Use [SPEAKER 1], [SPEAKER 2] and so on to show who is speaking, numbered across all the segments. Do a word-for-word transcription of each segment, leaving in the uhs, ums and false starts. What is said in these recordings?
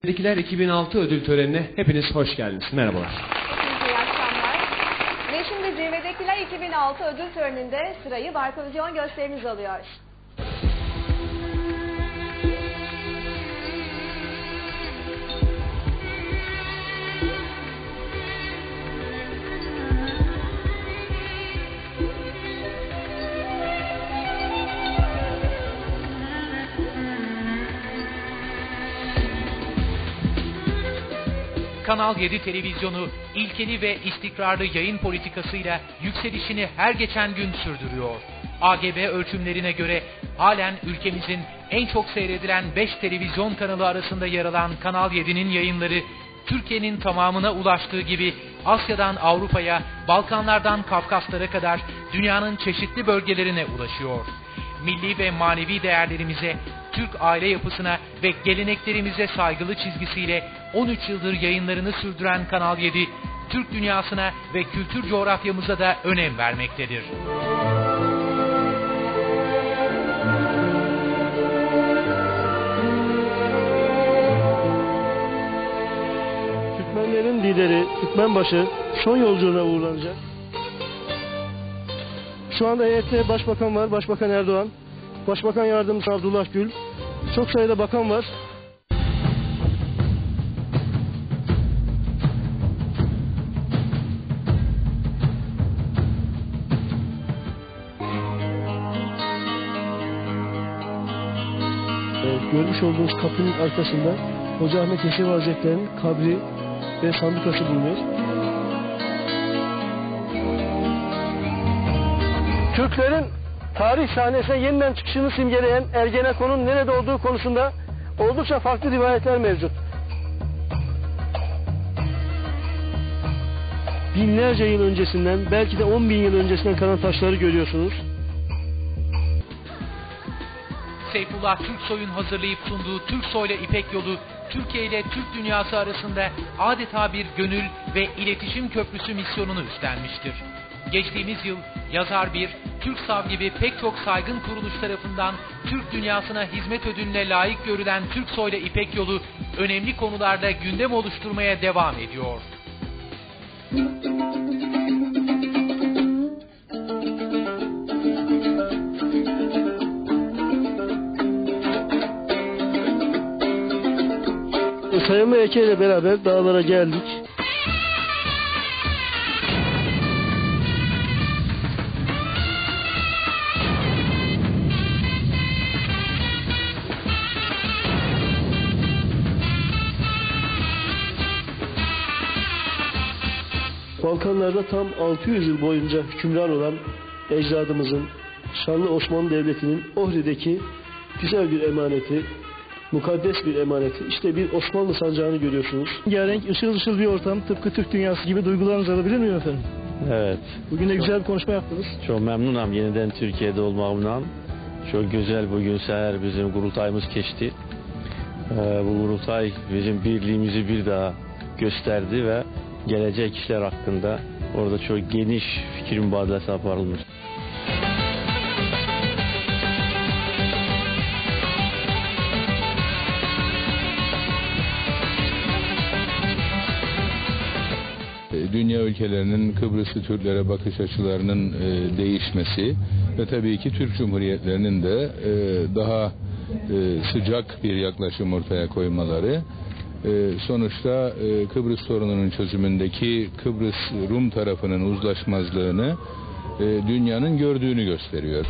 [SPEAKER 1] Zirvedekiler iki bin altı ödül törenine hepiniz hoş geldiniz. Merhabalar.
[SPEAKER 2] Hepinize iyi akşamlar. Ve şimdi Zirvedekiler iki bin altı ödül töreninde sırayı Barkovizyon gösterimiz alıyor.
[SPEAKER 3] Kanal yedi televizyonu ilkeli ve istikrarlı yayın politikasıyla yükselişini her geçen gün sürdürüyor. A G B ölçümlerine göre halen ülkemizin en çok seyredilen beş televizyon kanalı arasında yer alan Kanal yedi'nin yayınları Türkiye'nin tamamına ulaştığı gibi Asya'dan Avrupa'ya, Balkanlardan Kafkaslara kadar dünyanın çeşitli bölgelerine ulaşıyor. Milli ve manevi değerlerimize, Türk aile yapısına ve geleneklerimize saygılı çizgisiyle on üç yıldır yayınlarını sürdüren Kanal yedi, Türk dünyasına ve kültür coğrafyamıza da önem vermektedir.
[SPEAKER 4] Türkmenlerin lideri, Türkmenbaşı son yolculuğuna uğurlanacak. Şu anda heyette Başbakan var, Başbakan Erdoğan, Başbakan Yardımcısı Abdullah Gül, çok sayıda bakan var. Ee, görmüş olduğunuz kapının arkasında Hoca Ahmet Yesevi Hazretleri'nin kabri ve sandukası bulunuyor. Türklerin tarih sahnesine yeniden çıkışını simgeleyen Ergenekon'un nerede olduğu konusunda oldukça farklı rivayetler mevcut. Binlerce yıl öncesinden, belki de on bin yıl öncesinden kalan taşları görüyorsunuz.
[SPEAKER 3] Seyfullah Türksoy'un hazırlayıp sunduğu Türksoy'la İpek Yolu, Türkiye ile Türk dünyası arasında adeta bir gönül ve iletişim köprüsü misyonunu üstlenmiştir. Geçtiğimiz yıl Yazar bir, TürkSav gibi pek çok saygın kuruluş tarafından Türk dünyasına hizmet ödülüne layık görülen Türksoy'la İpek Yolu önemli konularda gündem oluşturmaya devam ediyor.
[SPEAKER 4] Sayımlı Eke ile beraber dağlara geldik. Balkanlarda tam altı yüz yıl boyunca hükümran olan ecdadımızın, şanlı Osmanlı Devleti'nin Ohri'deki güzel bir emaneti, mukaddes bir emaneti. İşte bir Osmanlı sancağını görüyorsunuz. Rengarenk, ışıl ışıl bir ortam, tıpkı Türk dünyası gibi. Duygularınızı alabilir miyim efendim?
[SPEAKER 5] Evet.
[SPEAKER 4] Bugün de güzel bir konuşma yaptınız.
[SPEAKER 5] Çok memnunum yeniden Türkiye'de olmamdan. Çok güzel bugün seher bizim kurultayımız geçti. Ee, bu kurultay bizim birliğimizi bir daha gösterdi ve gelecek işler hakkında orada çok geniş fikir mübadelesi yapılmış.
[SPEAKER 6] Dünya ülkelerinin Kıbrıslı Türklere bakış açılarının e, değişmesi ve tabii ki Türk Cumhuriyetlerinin de e, daha e, sıcak bir yaklaşım ortaya koymaları e, sonuçta e, Kıbrıs sorununun çözümündeki Kıbrıs Rum tarafının uzlaşmazlığını e, dünyanın gördüğünü gösteriyor.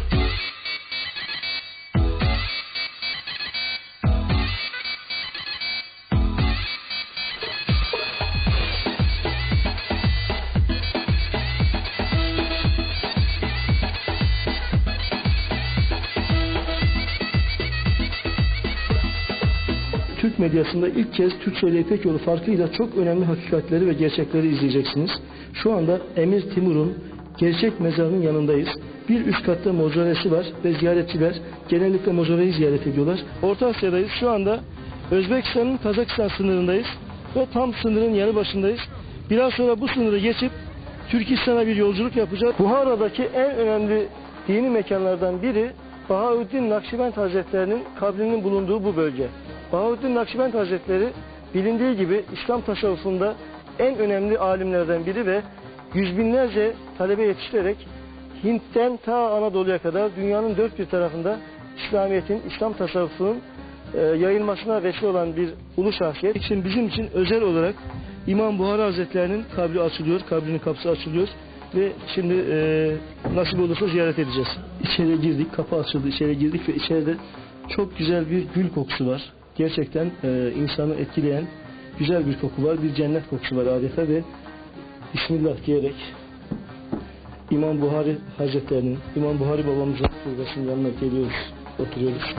[SPEAKER 4] Türk medyasında ilk kez Türksoy ile İpek Yolu farkıyla çok önemli hakikatleri ve gerçekleri izleyeceksiniz. Şu anda Emir Timur'un gerçek mezarının yanındayız. Bir üst katta mozolesi var ve ziyaretçiler genellikle mozoleyi ziyaret ediyorlar. Orta Asya'dayız. Şu anda Özbekistan'ın Kazakistan sınırındayız ve tam sınırın yanı başındayız. Biraz sonra bu sınırı geçip Türkistan'a bir yolculuk yapacağız. Buhara'daki en önemli dini mekanlardan biri Bahaüddin Nakşibend Hazretleri'nin kabrinin bulunduğu bu bölge. Bahaüddin Nakşibend Hazretleri bilindiği gibi İslam tasavvufunda en önemli alimlerden biri ve yüz binlerce talebe yetiştirerek Hint'ten ta Anadolu'ya kadar dünyanın dört bir tarafında İslamiyet'in, İslam tasavvufunun e, yayılmasına vesile olan bir ulu şahsiyet. Şimdi bizim için özel olarak İmam Buhari Hazretlerinin kabri açılıyor, kabrinin kapısı açılıyor ve şimdi e, nasip olursa ziyaret edeceğiz. İçeri girdik, kapı açıldı, içeri girdik ve içeride çok güzel bir gül kokusu var. Gerçekten e, insanı etkileyen güzel bir koku var, bir cennet kokusu var adeta ve Bismillah diyerek İmam Buhari Hazretlerinin, İmam Buhari babamızın türbesinin yanına geliyoruz, oturuyoruz.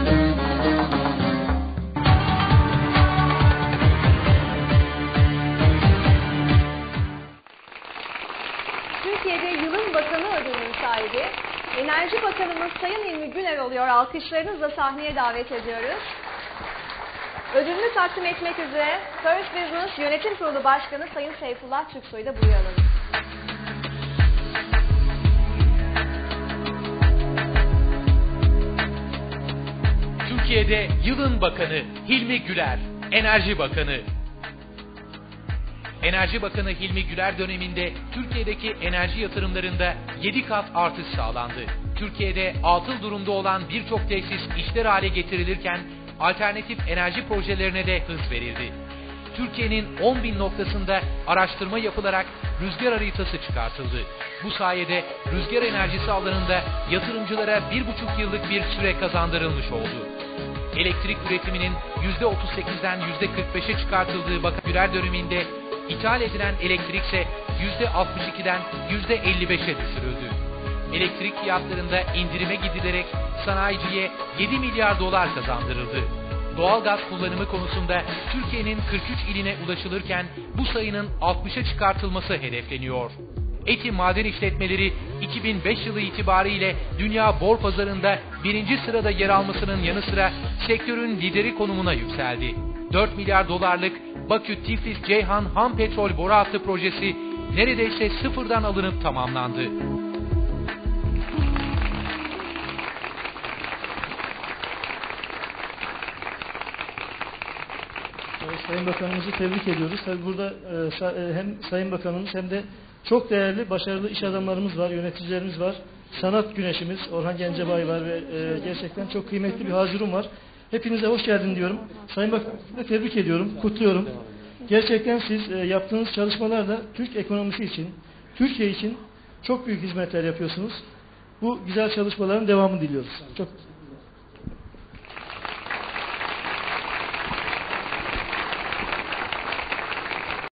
[SPEAKER 2] Türkiye'de yılın bakanı ödülünün sahibi Enerji Bakanımız Sayın Hilmi Güler oluyor. Alkışlarınızla sahneye davet ediyoruz. Ödülünü takdim etmek üzere First Business Yönetim Kurulu Başkanı Sayın Seyfullah Türksoy'u da buraya alalım.
[SPEAKER 3] Türkiye'de yılın bakanı Hilmi Güler, Enerji Bakanı. Enerji Bakanı Hilmi Güler döneminde Türkiye'deki enerji yatırımlarında yedi kat artış sağlandı. Türkiye'de atıl durumda olan birçok tesis işler hale getirilirken alternatif enerji projelerine de hız verildi. Türkiye'nin on bin noktasında araştırma yapılarak rüzgar haritası çıkartıldı. Bu sayede rüzgar enerjisi alanında yatırımcılara bir buçuk yıllık bir süre kazandırılmış oldu. Elektrik üretiminin yüzde otuz sekizden yüzde kırk beşe çıkartıldığı Bakan Güler döneminde ithal edilen elektrik ise yüzde altmış ikiden yüzde elli beşe düşürüldü. Elektrik fiyatlarında indirime gidilerek sanayiciye yedi milyar dolar kazandırıldı. Doğalgaz kullanımı konusunda Türkiye'nin kırk üç iline ulaşılırken bu sayının altmışa çıkartılması hedefleniyor. Eti Maden İşletmeleri iki bin beş yılı itibariyle dünya bor pazarında birinci sırada yer almasının yanı sıra sektörün lideri konumuna yükseldi. dört milyar dolarlık Bakü-Tiflis-Ceyhan ham petrol boru hattı projesi neredeyse sıfırdan alınıp tamamlandı.
[SPEAKER 4] Sayın Bakanımızı tebrik ediyoruz. Tabii burada e, hem Sayın Bakanımız hem de çok değerli, başarılı iş adamlarımız var, yöneticilerimiz var. Sanat güneşimiz Orhan Gencebay var ve e, gerçekten çok kıymetli bir Hazirum var. Hepinize hoş geldin diyorum. Sayın Bakanımızı tebrik ediyorum, kutluyorum. Gerçekten siz e, yaptığınız çalışmalarla Türk ekonomisi için, Türkiye için çok büyük hizmetler yapıyorsunuz. Bu güzel çalışmaların devamını diliyoruz. Çok